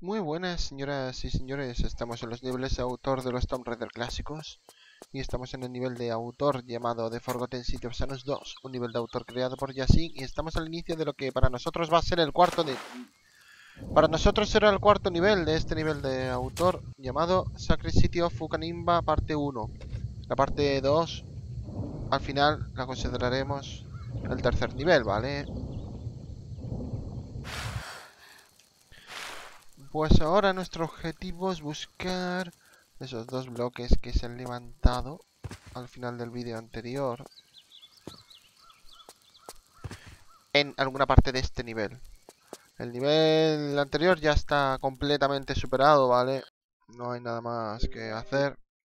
Muy buenas, señoras y señores. Estamos en los niveles de autor de los Tomb Raider clásicos. Y estamos en el nivel de autor llamado The Forgotten City of Sanus 2. Un nivel de autor creado por Yasin. Y estamos al inicio de lo que para nosotros va a ser el cuarto de... Para nosotros será el cuarto nivel de este nivel de autor llamado Sacred City of Fukanimba parte 1. La parte 2, al final, la consideraremos el tercer nivel, ¿vale? Pues ahora nuestro objetivo es buscar esos dos bloques que se han levantado al final del vídeo anterior en alguna parte de este nivel. El nivel anterior ya está completamente superado, ¿vale? No hay nada más que hacer.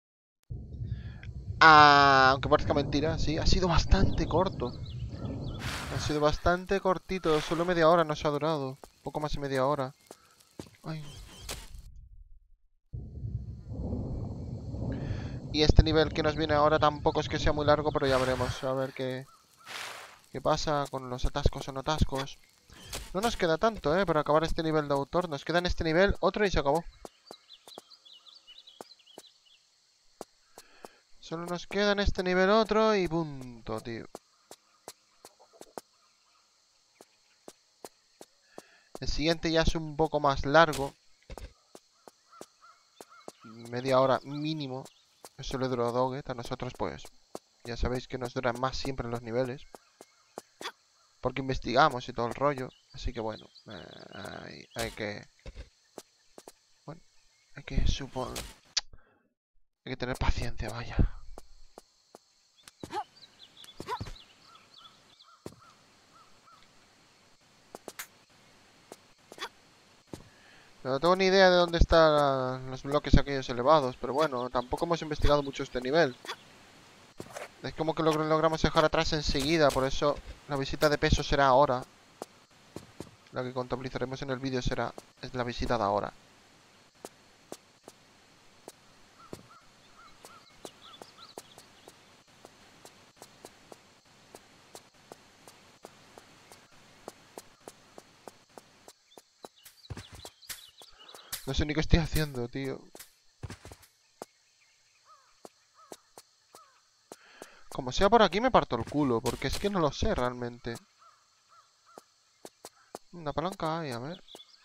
Aunque parezca mentira, sí, ha sido bastante corto. Ha sido bastante cortito, solo media hora nos ha durado. Poco más de media hora. Ay. Y este nivel que nos viene ahora tampoco es que sea muy largo, pero ya veremos. A ver qué pasa con los atascos o no atascos. No nos queda tanto, para acabar este nivel de autor. Nos queda en este nivel otro y se acabó. Solo nos queda en este nivel otro y punto, tío. El siguiente ya es un poco más largo. Media hora mínimo. Eso le duró a Doggett. A nosotros, pues, ya sabéis que nos duran más siempre los niveles. Porque investigamos y todo el rollo. Así que bueno, hay que... Bueno, hay que suponer... Hay que tener paciencia, vaya. No tengo ni idea de dónde están los bloques aquellos elevados, pero bueno, tampoco hemos investigado mucho este nivel. Es como que logramos dejar atrás enseguida, por eso la visita de peso será ahora. La que contabilizaremos en el vídeo es la visita de ahora. No sé ni qué estoy haciendo, tío. Como sea por aquí me parto el culo, porque es que no lo sé realmente. Una palanca hay, a ver.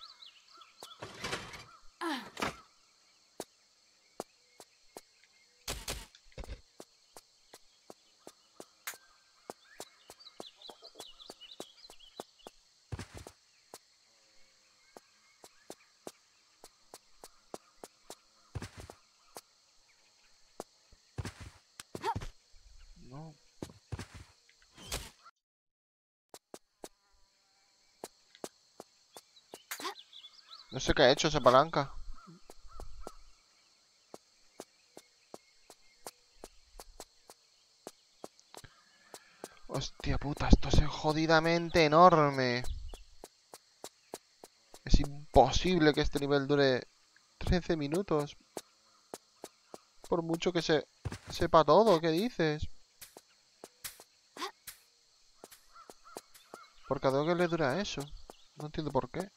No. No sé qué ha hecho esa palanca. Hostia puta, esto es jodidamente enorme. Es imposible que este nivel dure 13 minutos. Por mucho que se sepa todo, ¿qué dices? ¿Por cada que le dura eso? No entiendo por qué.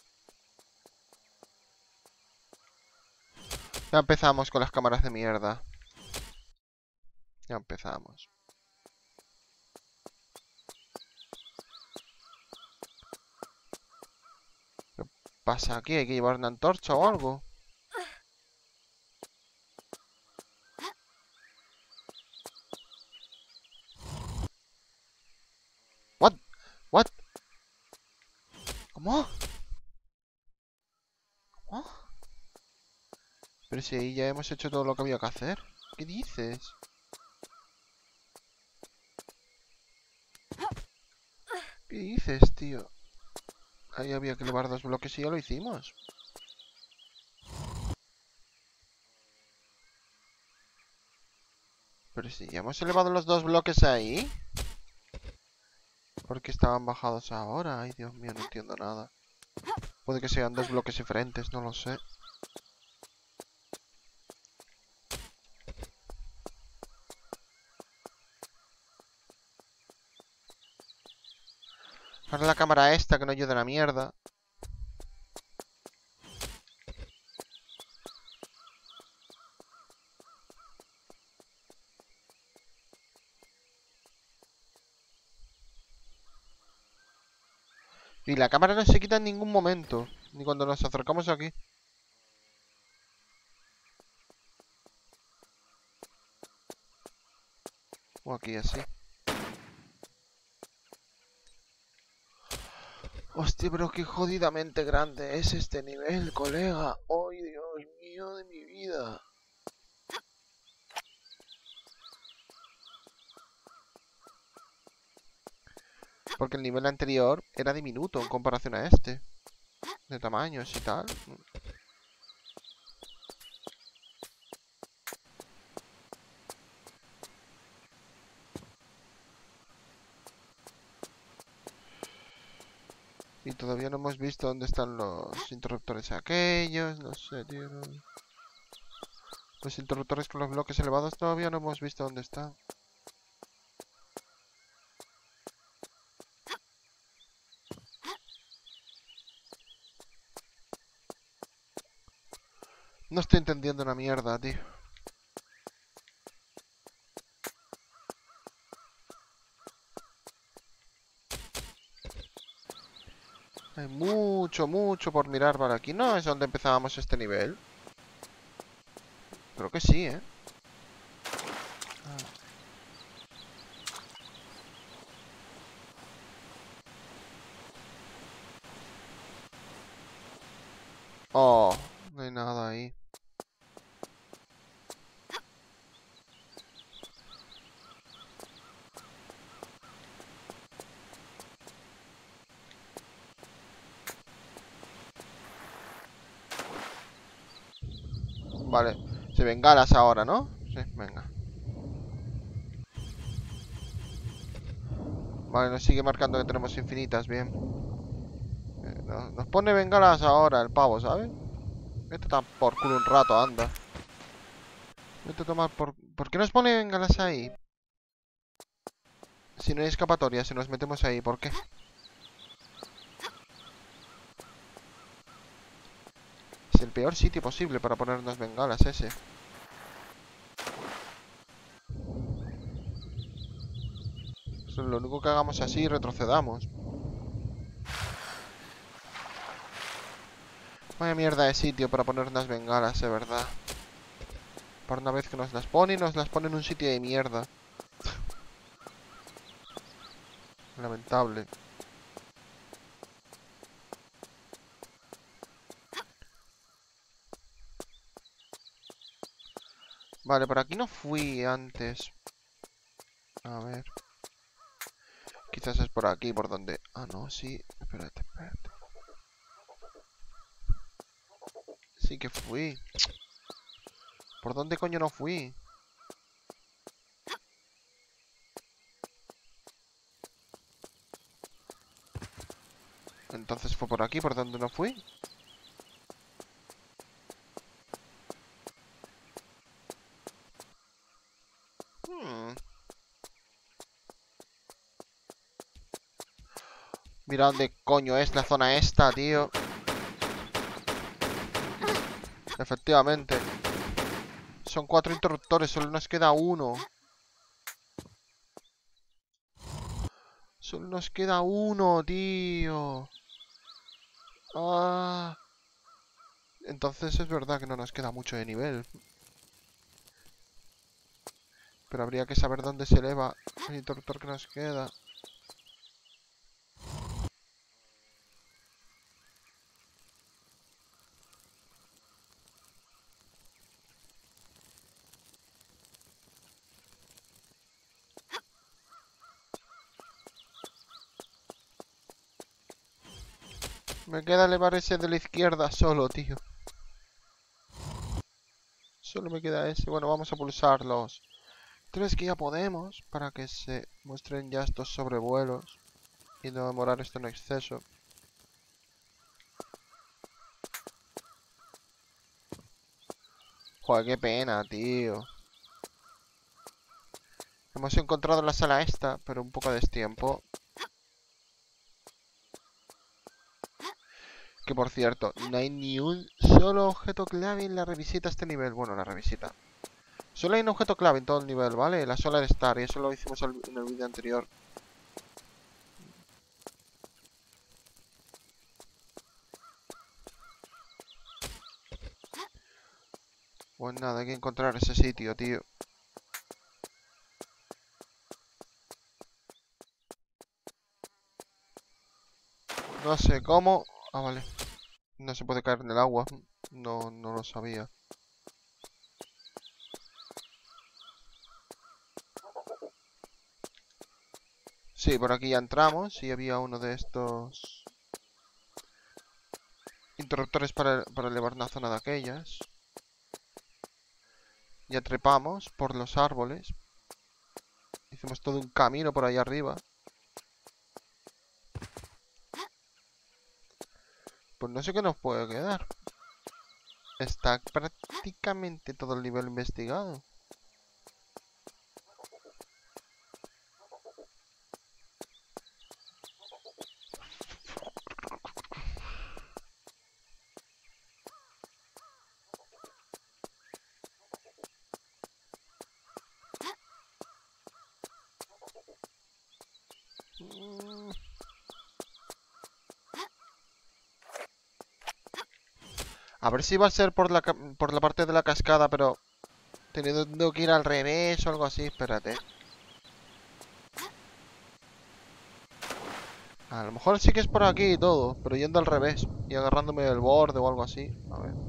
Ya empezamos con las cámaras de mierda. Ya empezamos. ¿Qué pasa aquí? ¿Hay que llevar una antorcha o algo? ¿What? ¿What? ¿Cómo? ¿Cómo? Pero si ahí ya hemos hecho todo lo que había que hacer. ¿Qué dices? ¿Qué dices, tío? Ahí había que elevar 2 bloques y ya lo hicimos. Pero si ya hemos elevado los 2 bloques ahí. ¿Por qué estaban bajados ahora? Ay, Dios mío, no entiendo nada. Puede que sean 2 bloques diferentes, no lo sé. Ahora la cámara esta que no ayuda a la mierda. Y la cámara no se quita en ningún momento. Ni cuando nos acercamos aquí. O aquí así. Hostia, pero qué jodidamente grande es este nivel, colega. ¡Ay, Dios mío de mi vida! Porque el nivel anterior era diminuto en comparación a este. De tamaños y tal. Y todavía no hemos visto dónde están los interruptores aquellos. No sé, tío. Los interruptores con los bloques elevados todavía no hemos visto dónde están. No estoy entendiendo una mierda, tío. Hay mucho, mucho por mirar para aquí. ¿No es donde empezábamos este nivel? Creo que sí, ¿eh? Oh, no hay nada ahí. Vale. Se bengalas ahora, ¿no? Sí, venga. Vale, nos sigue marcando que tenemos infinitas, bien. Nos pone bengalas ahora el pavo, ¿sabes? Vete a tomar por culo un rato, anda. Vete a tomar por... ¿Por qué nos pone bengalas ahí? Si no hay escapatoria, si nos metemos ahí, ¿por qué? Es el peor sitio posible para ponernos bengalas ese. Lo único que hagamos así, retrocedamos. Vaya mierda de sitio para poner unas bengalas, de verdad. Por una vez que nos las pone, nos las pone en un sitio de mierda. Lamentable. Vale, por aquí no fui antes. A ver. Quizás es por aquí, por donde... Ah, no, sí. Espérate, espérate. Sí que fui. ¿Por dónde coño no fui? Entonces fue por aquí, por donde no fui. Mira dónde coño es la zona esta, tío. Efectivamente. Son 4 interruptores, solo nos queda uno. Solo nos queda uno, tío. Ah. Entonces es verdad que no nos queda mucho de nivel. Pero habría que saber dónde se eleva el interruptor que nos queda. Me queda elevar ese de la izquierda solo, tío. Solo me queda ese. Bueno, vamos a pulsar los 3 que ya podemos para que se muestren ya estos sobrevuelos y no demorar esto en exceso. Joder, qué pena, tío. Hemos encontrado la sala esta, pero un poco a destiempo. Que por cierto, no hay ni un solo objeto clave en la revisita a este nivel. Bueno, la revisita. Solo hay un objeto clave en todo el nivel, ¿vale? La Solar Star, y eso lo hicimos en el vídeo anterior. Pues nada, hay que encontrar ese sitio, tío. No sé cómo... Ah, vale. No se puede caer en el agua. No lo sabía. Sí, por aquí ya entramos y había uno de estos interruptores para elevar una zona de aquellas. Ya trepamos por los árboles. Hicimos todo un camino por ahí arriba. Pues no sé qué nos puede quedar. Está prácticamente todo el nivel investigado. A ver si va a ser por la parte de la cascada, pero teniendo que ir al revés o algo así. Espérate. A lo mejor sí que es por aquí y todo, pero yendo al revés y agarrándome del borde o algo así. A ver.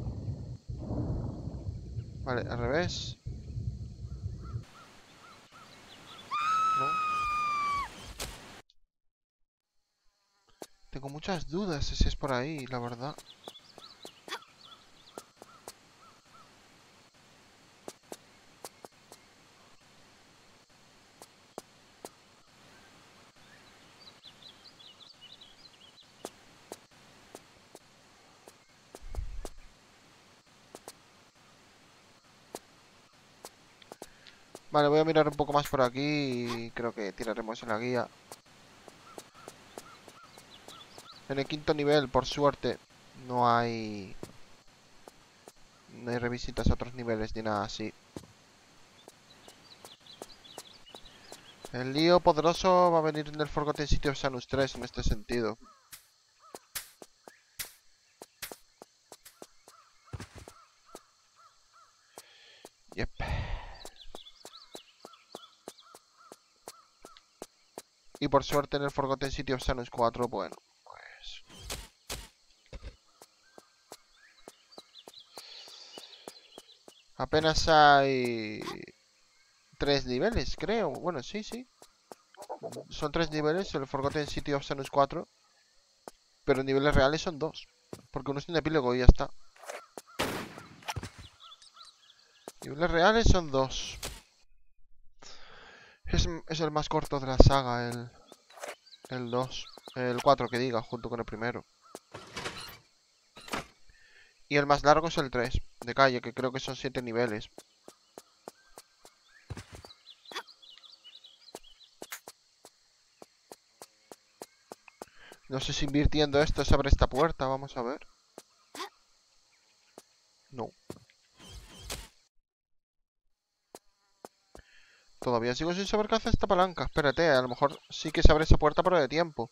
Vale, al revés. No. Tengo muchas dudas si es por ahí, la verdad. Vale, voy a mirar un poco más por aquí y creo que tiraremos en la guía. En el quinto nivel, por suerte, no hay... No hay revisitas a otros niveles ni nada así. El lío poderoso va a venir en el Forgotten City of Sanus 3 en este sentido. Yep. Y por suerte en el Forgotten City of Sanus 4, bueno, pues... Apenas hay... 3 niveles, creo. Bueno, sí. Son 3 niveles, el Forgotten City of Sanus 4. Pero niveles reales son 2. Porque uno es un epílogo y ya está. Niveles reales son 2. Es el más corto de la saga, el 2. El 4 que diga, junto con el primero. Y el más largo es el 3, de calle, que creo que son 7 niveles. No sé si invirtiendo esto se abre esta puerta, vamos a ver. No. Todavía sigo sin saber qué hace esta palanca. Espérate, a lo mejor sí que se abre esa puerta, pero de tiempo.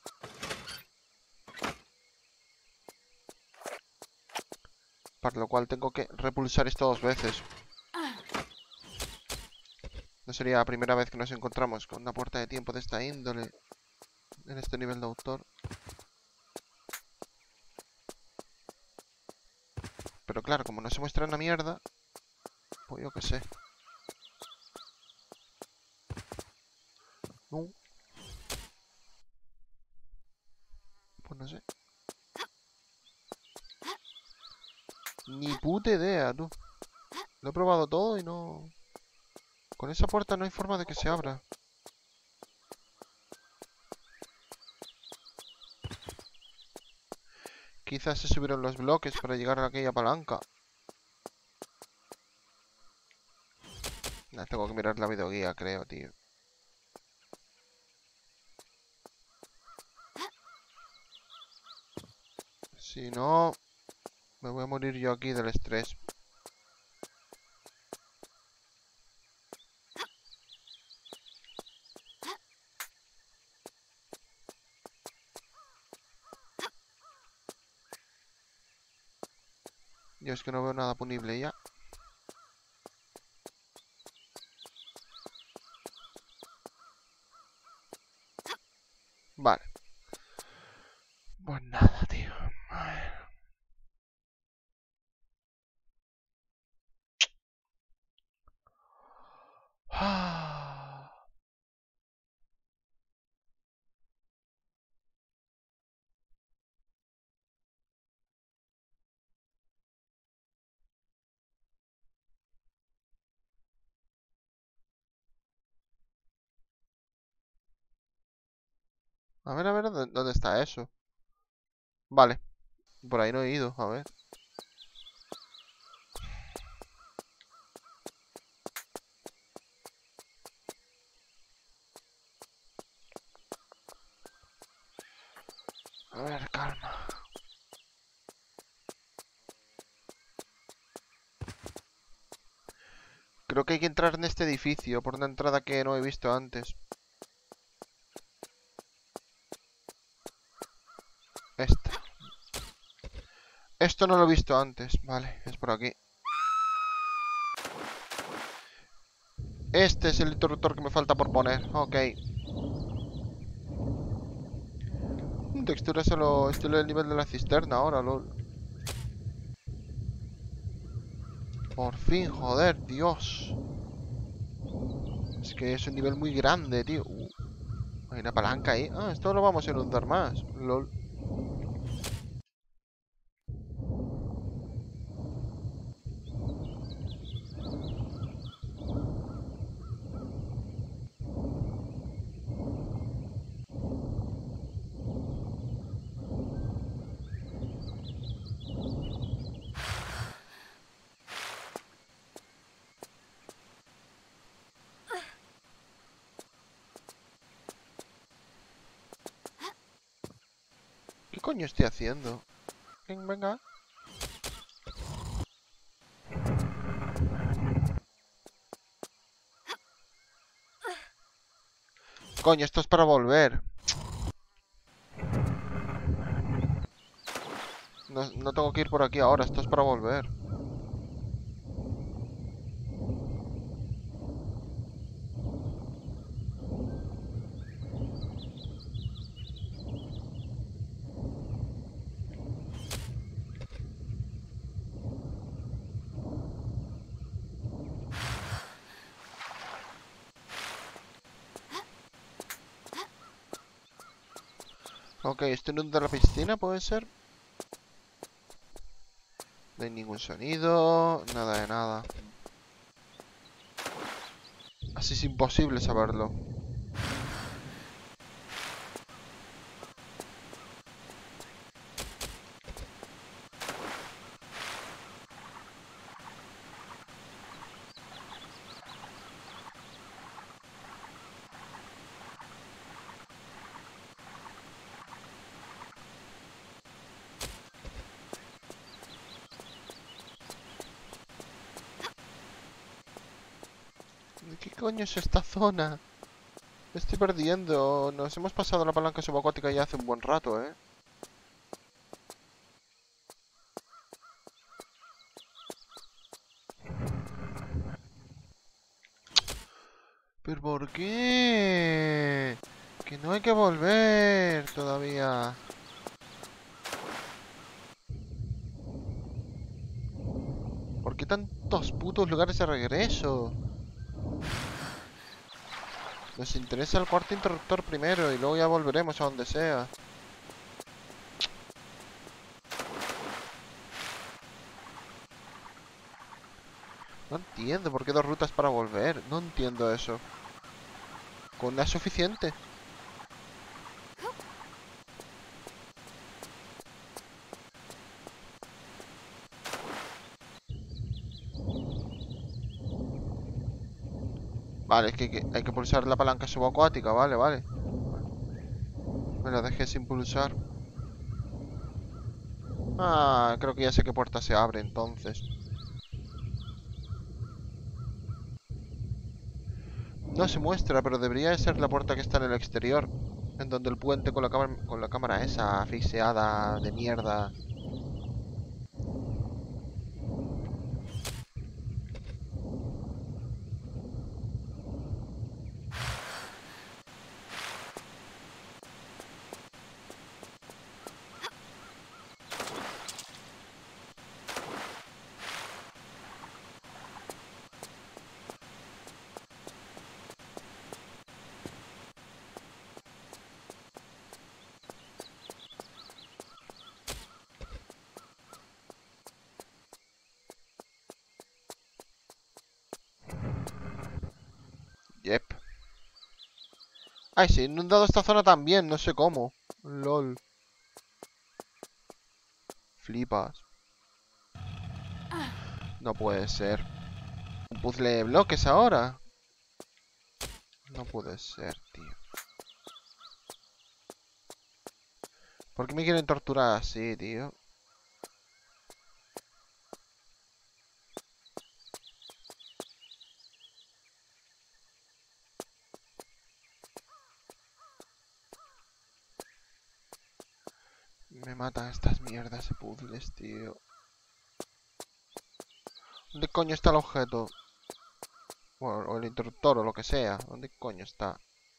Para lo cual tengo que repulsar esto 2 veces. No sería la primera vez que nos encontramos con una puerta de tiempo de esta índole en este nivel de autor. Pero claro, como no se muestra una mierda, pues yo qué sé. No. Pues no sé. Ni puta idea, tú. Lo he probado todo y no... Con esa puerta no hay forma de que se abra. Quizás se subieron los bloques para llegar a aquella palanca. Nah, tengo que mirar la videoguía, creo, tío. Si no, me voy a morir yo aquí del estrés. Yo es que no veo nada punible ya. A ver, ¿dónde está eso? Vale, por ahí no he ido, a ver. A ver, calma. Creo que hay que entrar en este edificio por una entrada que no he visto antes. Esta. Esto no lo he visto antes. Vale, es por aquí. Este es el interruptor que me falta por poner. Ok. Textura solo estilo del nivel de la cisterna ahora, lol. Por fin, joder, Dios. Es que es un nivel muy grande, tío. Hay una palanca ahí. Ah, esto lo vamos a inundar más. Lol. ¿Qué coño estoy haciendo? Venga. Coño, esto es para volver. No tengo que ir por aquí ahora, esto es para volver. Ok, esto inunda la piscina, ¿puede ser? No hay ningún sonido, nada de nada. Así es imposible saberlo. ¿Qué coño es esta zona? Me estoy perdiendo. Nos hemos pasado la palanca subacuática ya hace un buen rato, ¿eh? ¿Pero por qué? Que no hay que volver todavía. ¿Por qué tantos putos lugares de regreso? Nos interesa el cuarto interruptor primero y luego ya volveremos a donde sea. No entiendo por qué dos rutas para volver. No entiendo eso. ¿Con una es suficiente? Vale, es que hay que pulsar la palanca subacuática. Vale. Me la dejé sin pulsar. Ah, creo que ya sé qué puerta se abre entonces. No se muestra, pero debería de ser la puerta que está en el exterior. En donde el puente con la cámara esa asfixiada de mierda. Ay, sí, he inundado esta zona también, no sé cómo. LOL. Flipas. No puede ser. ¿Un puzzle de bloques ahora? No puede ser, tío. ¿Por qué me quieren torturar así, tío? Me matan estas mierdas de puzzles, tío. ¿Dónde coño está el objeto? Bueno, o el interruptor o lo que sea. ¿Dónde coño está?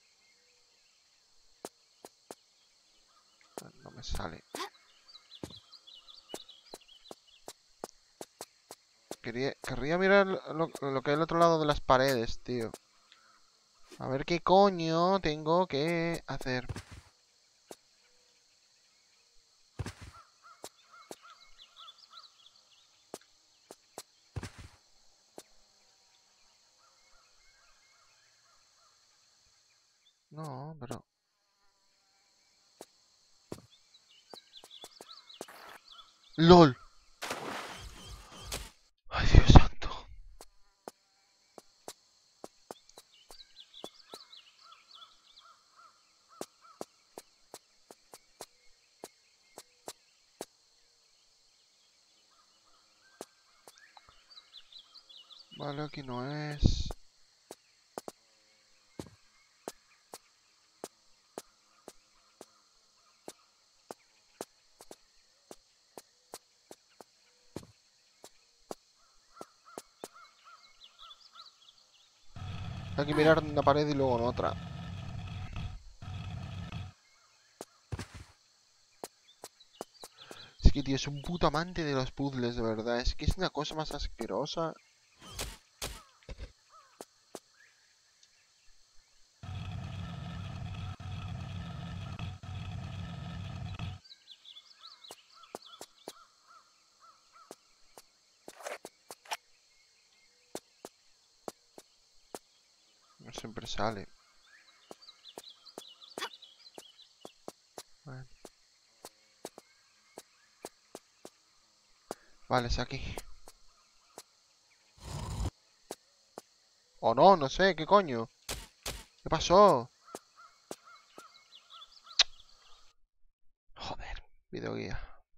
No me sale. Querría mirar lo que hay al otro lado de las paredes, tío. A ver qué coño tengo que hacer. No, pero... ¡LOL! ¡Ay, Dios santo! Vale, aquí no es... Hay que mirar en una pared y luego en otra. Es que, tío, es un puto amante de los puzzles, de verdad. Es que es una cosa más asquerosa. No siempre sale. Bueno. Vale, es aquí. O no, no sé, ¿qué coño? ¿Qué pasó? Joder, videoguía.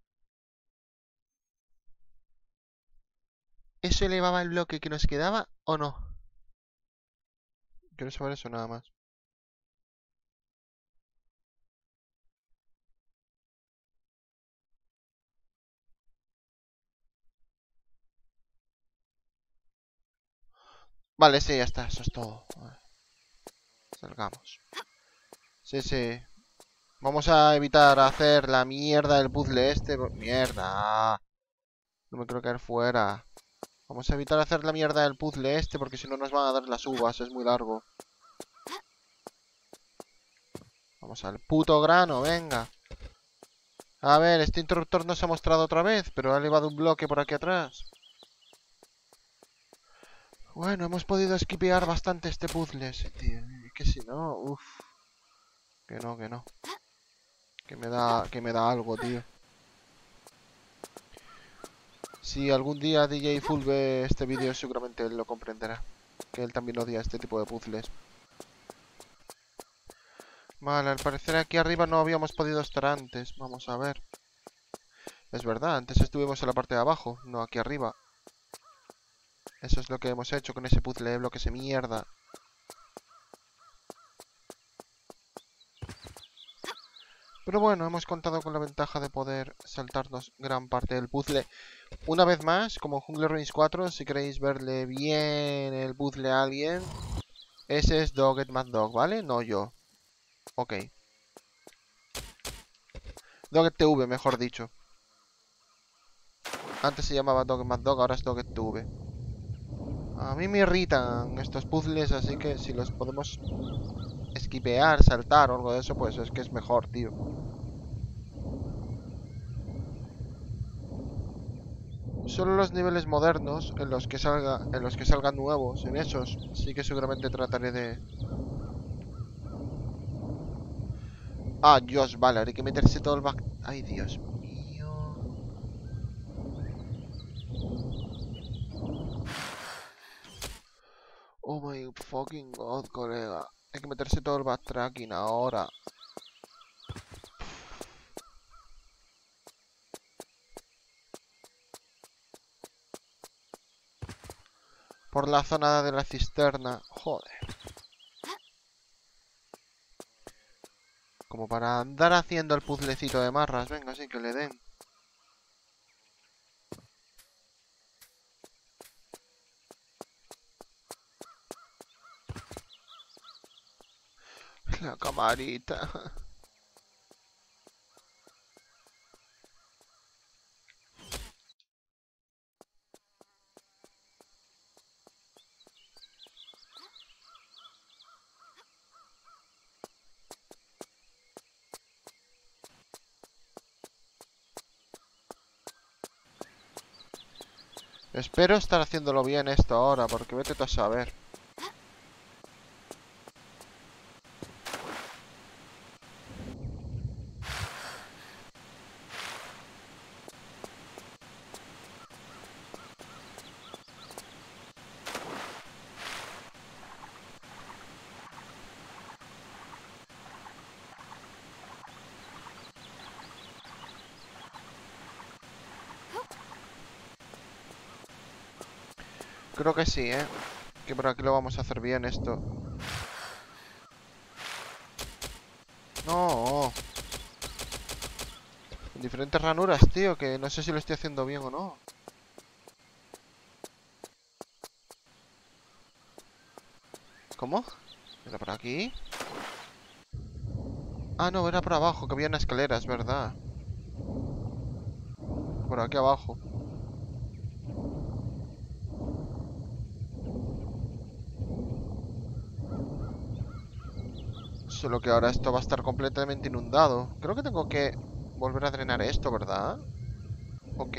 ¿Eso elevaba el bloque que nos quedaba o no? Quiero saber eso nada más. Vale, sí, ya está, eso es todo. Vale, salgamos. Sí, sí. Vamos a evitar hacer la mierda del puzzle este. Mierda. No me quiero caer fuera. Vamos a evitar hacer la mierda del puzzle este porque si no nos van a dar las uvas, es muy largo. Vamos al puto grano, venga. A ver, este interruptor no se ha mostrado otra vez, pero ha elevado un bloque por aquí atrás. Bueno, hemos podido esquipear bastante este puzzle, sí, tío. Que si no, uff. Que no, que no. Que me da algo, tío. Si algún día DJ Full ve este vídeo, seguramente él lo comprenderá. Que él también odia este tipo de puzzles. Vale, al parecer aquí arriba no habíamos podido estar antes. Vamos a ver. Es verdad, antes estuvimos en la parte de abajo, no aquí arriba. Eso es lo que hemos hecho con ese puzzle de bloques de mierda. Pero bueno, hemos contado con la ventaja de poder saltarnos gran parte del puzzle. Una vez más, como Jungle Ruins 4, si queréis verle bien el puzzle a alguien, ese es Dogged Mad Dog, ¿vale? No yo. Ok. Dogged TV, mejor dicho. Antes se llamaba Dogged Mad Dog, ahora es Dogged TV. A mí me irritan estos puzzles, así que si los podemos esquipear, saltar o algo de eso, pues es que es mejor, tío. Solo los niveles modernos, en los que salgan nuevos, en esos, sí que seguramente trataré de Ah, Dios, vale, ahora hay que meterse todo el back... Ay, Dios mío. Oh my fucking god, colega. Hay que meterse todo el backtracking ahora. Por la zona de la cisterna. Joder. Como para andar haciendo el puzzlecito de marras. Venga, sí que le den. La camarita. Espero estar haciéndolo bien esto ahora, porque vete tú a saber. Creo que sí, ¿eh? Que por aquí lo vamos a hacer bien esto. No. En diferentes ranuras, tío, que no sé si lo estoy haciendo bien o no. ¿Cómo? ¿Era por aquí? Ah, no, era por abajo, que había una escalera, es verdad. Por aquí abajo. Solo que ahora esto va a estar completamente inundado. Creo que tengo que volver a drenar esto, ¿verdad? Ok.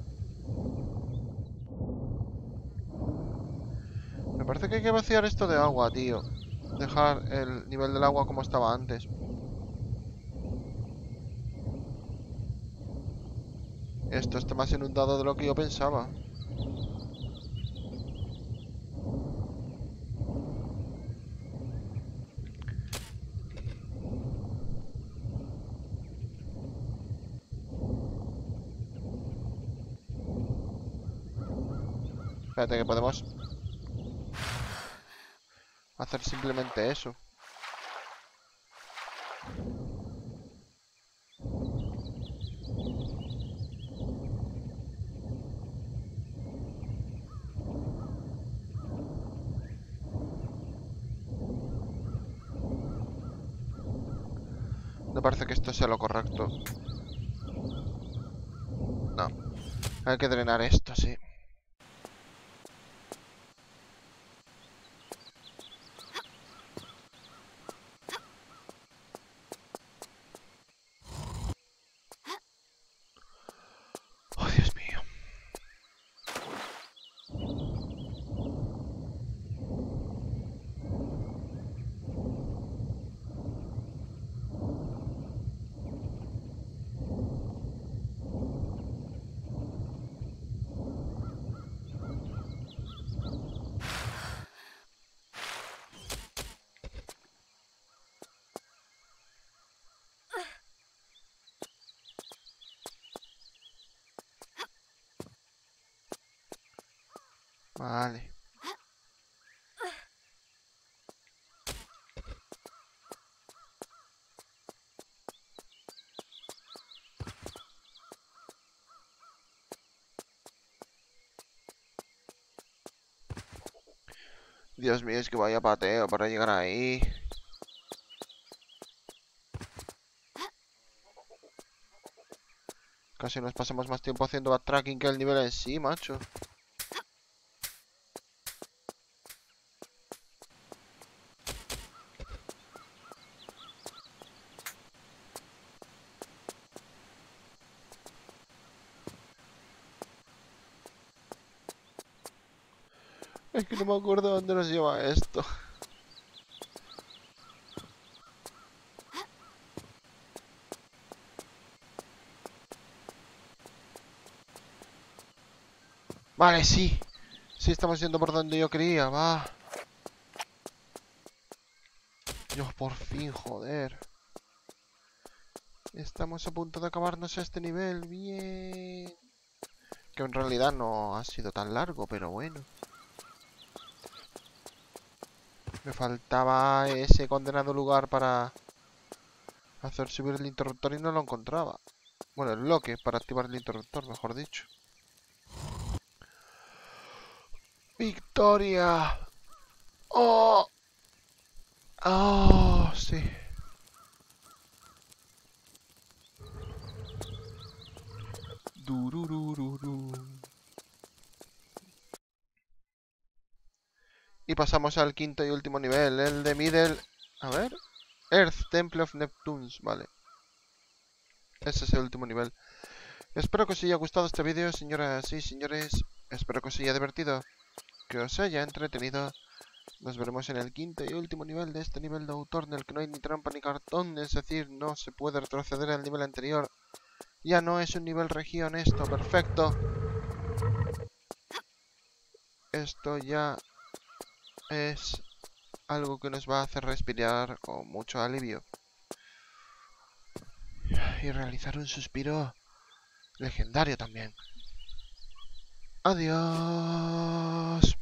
Me parece que hay que vaciar esto de agua, tío. Dejar el nivel del agua como estaba antes. Esto está más inundado de lo que yo pensaba. Espérate que podemos hacer simplemente eso. No parece que esto sea lo correcto. No. Hay que drenar esto, sí. Oh, Dios mío. Vale. Dios mío, es que vaya pateo para llegar ahí. Casi nos pasamos más tiempo haciendo backtracking que el nivel en sí, macho. Es que no me acuerdo dónde nos lleva esto. Vale, sí. Sí, estamos yendo por donde yo quería, va. Dios, por fin, joder. Estamos a punto de acabarnos este nivel, bien. Que en realidad no ha sido tan largo, pero bueno. Me faltaba ese condenado lugar para hacer subir el interruptor y no lo encontraba. Bueno, el bloque para activar el interruptor, mejor dicho. ¡Victoria! ¡Oh! ¡Oh! Sí. Dururururu. Y pasamos al quinto y último nivel, el de Middle... A ver... Earth, Temple of Neptunes, vale. Ese es el último nivel. Espero que os haya gustado este vídeo, señoras y señores. Espero que os haya divertido, que os haya entretenido. Nos veremos en el quinto y último nivel de este nivel de autor, en el que no hay ni trampa ni cartón, es decir, no se puede retroceder al nivel anterior. Ya no es un nivel región esto, perfecto. Esto ya es algo que nos va a hacer respirar con mucho alivio. Y realizar un suspiro legendario también. Adiós.